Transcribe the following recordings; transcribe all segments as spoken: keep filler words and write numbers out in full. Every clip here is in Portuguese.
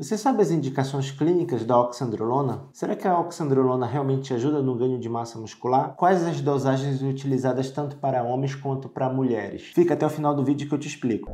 Você sabe as indicações clínicas da oxandrolona? Será que a oxandrolona realmente ajuda no ganho de massa muscular? Quais as dosagens utilizadas tanto para homens quanto para mulheres? Fica até o final do vídeo que eu te explico.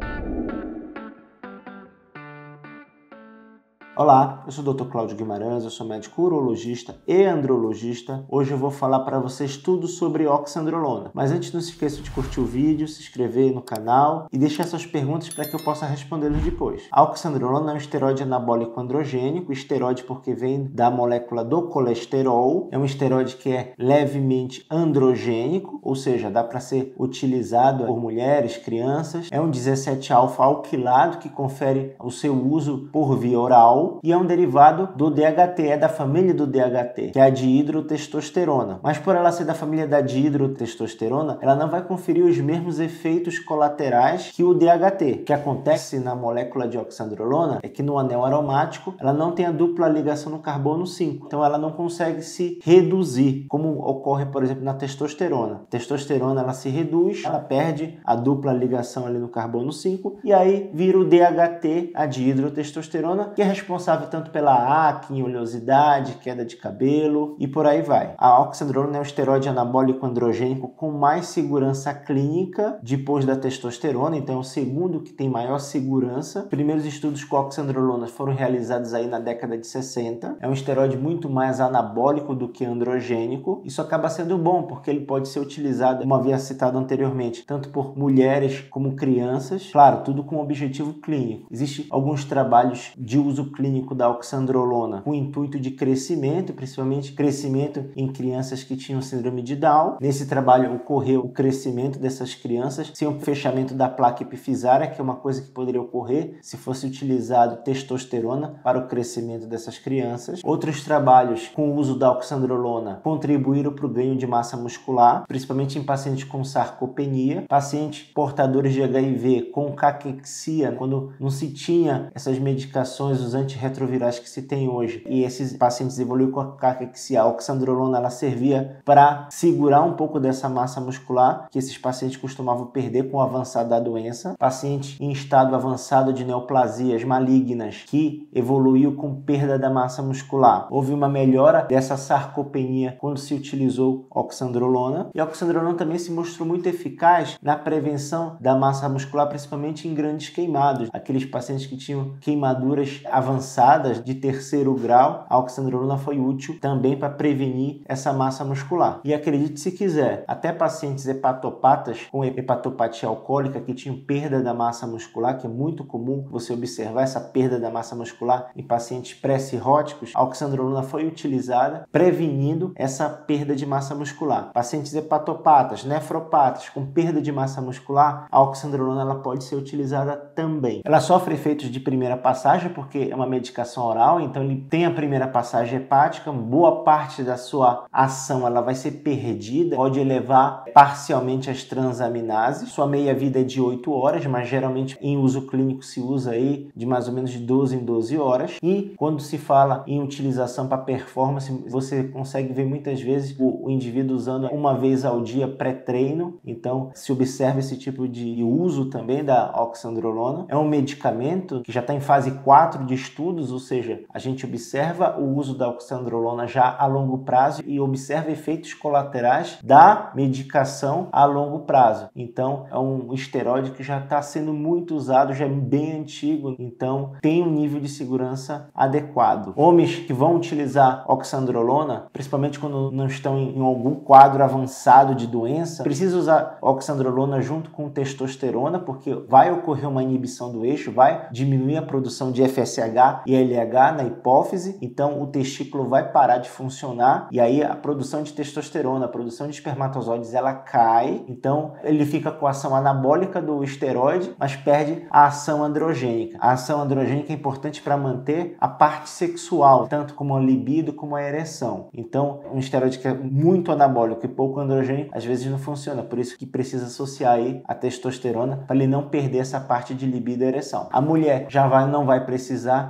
Olá, eu sou o doutor Cláudio Guimarães, eu sou médico urologista e andrologista. Hoje eu vou falar para vocês tudo sobre oxandrolona. Mas antes, não se esqueça de curtir o vídeo, se inscrever no canal e deixar suas perguntas para que eu possa respondê-las depois. A oxandrolona é um esteroide anabólico androgênico, esteroide porque vem da molécula do colesterol. É um esteroide que é levemente androgênico, ou seja, dá para ser utilizado por mulheres, crianças. É um dezessete alfa alquilado que confere o seu uso por via oral. E é um derivado do D H T, é da família do D H T, que é a dihidrotestosterona. Mas por ela ser da família da dihidrotestosterona, ela não vai conferir os mesmos efeitos colaterais que o D H T. O que acontece na molécula de oxandrolona é que no anel aromático ela não tem a dupla ligação no carbono cinco, então ela não consegue se reduzir, como ocorre, por exemplo, na testosterona. A testosterona ela se reduz, ela perde a dupla ligação ali no carbono cinco e aí vira o D H T, a dihidrotestosterona, que é responsável tanto pela acne, oleosidade, queda de cabelo e por aí vai. A oxandrolona é um esteroide anabólico androgênico com mais segurança clínica depois da testosterona, então é o segundo que tem maior segurança. Os primeiros estudos com oxandrolona foram realizados aí na década de sessenta. É um esteroide muito mais anabólico do que androgênico. Isso acaba sendo bom porque ele pode ser utilizado, como havia citado anteriormente, tanto por mulheres como crianças. Claro, tudo com objetivo clínico. Existem alguns trabalhos de uso clínico da oxandrolona com o intuito de crescimento, principalmente crescimento em crianças que tinham síndrome de Down. Nesse trabalho ocorreu o crescimento dessas crianças sem o fechamento da placa epifisária, que é uma coisa que poderia ocorrer se fosse utilizado testosterona para o crescimento dessas crianças. Outros trabalhos com o uso da oxandrolona contribuíram para o ganho de massa muscular, principalmente em pacientes com sarcopenia, pacientes portadores de H I V com caquexia, quando não se tinha essas medicações, os antirretrovirais que se tem hoje, e esses pacientes evoluíram com a caquexia. A oxandrolona ela servia para segurar um pouco dessa massa muscular que esses pacientes costumavam perder com o avançado da doença. Paciente em estado avançado de neoplasias malignas que evoluiu com perda da massa muscular. Houve uma melhora dessa sarcopenia quando se utilizou oxandrolona, e a oxandrolona também se mostrou muito eficaz na prevenção da massa muscular, principalmente em grandes queimados, aqueles pacientes que tinham queimaduras avançadas de terceiro grau. A oxandrolona foi útil também para prevenir essa massa muscular. E acredite se quiser, até pacientes hepatopatas com hepatopatia alcoólica que tinham perda da massa muscular, que é muito comum você observar essa perda da massa muscular em pacientes pré-cirróticos, a oxandrolona foi utilizada prevenindo essa perda de massa muscular. Pacientes hepatopatas, nefropatas com perda de massa muscular, a oxandrolona ela pode ser utilizada também. Ela sofre efeitos de primeira passagem porque é uma medicação oral, então ele tem a primeira passagem hepática, boa parte da sua ação ela vai ser perdida, pode elevar parcialmente as transaminases. Sua meia-vida é de oito horas, mas geralmente em uso clínico se usa aí de mais ou menos de doze em doze horas. E quando se fala em utilização para performance, você consegue ver muitas vezes o, o indivíduo usando uma vez ao dia pré-treino, então se observa esse tipo de uso também da oxandrolona. É um medicamento que já está em fase quatro de estudos, ou seja, a gente observa o uso da oxandrolona já a longo prazo e observa efeitos colaterais da medicação a longo prazo. Então, é um esteroide que já está sendo muito usado, já é bem antigo, então tem um nível de segurança adequado. Homens que vão utilizar oxandrolona, principalmente quando não estão em algum quadro avançado de doença, precisa usar oxandrolona junto com testosterona, porque vai ocorrer uma inibição do eixo, vai diminuir a produção de F S H e L H na hipófise, então o testículo vai parar de funcionar e aí a produção de testosterona, a produção de espermatozoides ela cai, então ele fica com a ação anabólica do esteroide, mas perde a ação androgênica. A ação androgênica é importante para manter a parte sexual, tanto como a libido como a ereção. Então, um esteroide que é muito anabólico e pouco androgênico, às vezes não funciona, por isso que precisa associar aí a testosterona para ele não perder essa parte de libido e ereção. A mulher já vai, não vai precisar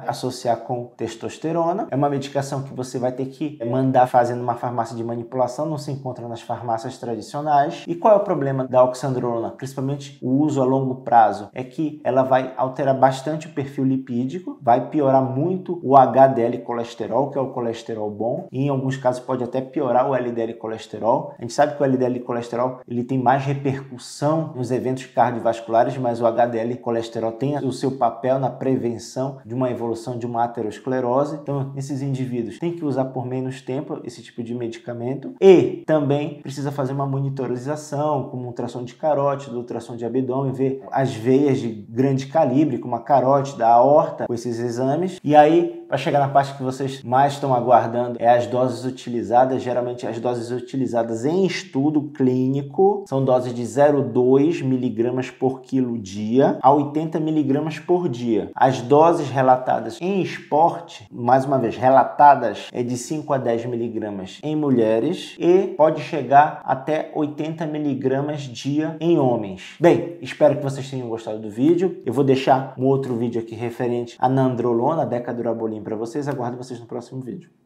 associar com testosterona. É uma medicação que você vai ter que mandar fazer numa farmácia de manipulação, não se encontra nas farmácias tradicionais. E qual é o problema da oxandrolona? Principalmente o uso a longo prazo, é que ela vai alterar bastante o perfil lipídico, vai piorar muito o H D L colesterol, que é o colesterol bom, e em alguns casos pode até piorar o L D L colesterol. A gente sabe que o L D L colesterol ele tem mais repercussão nos eventos cardiovasculares, mas o H D L colesterol tem o seu papel na prevenção de uma evolução de uma aterosclerose. Então, esses indivíduos têm que usar por menos tempo esse tipo de medicamento e também precisa fazer uma monitorização, como ultrassom de carótida, ultrassom de abdômen, ver as veias de grande calibre, como a carótida, a aorta, com esses exames. E aí, para chegar na parte que vocês mais estão aguardando, é as doses utilizadas. Geralmente as doses utilizadas em estudo clínico são doses de zero vírgula dois miligramas por quilo dia a oitenta miligramas por dia. As doses relatadas em esporte, mais uma vez, relatadas é de cinco a dez miligramas em mulheres e pode chegar até oitenta miligramas dia em homens. Bem, espero que vocês tenham gostado do vídeo. Eu vou deixar um outro vídeo aqui referente à nandrolona, a decadurabolim, para vocês. Aguardo vocês no próximo vídeo.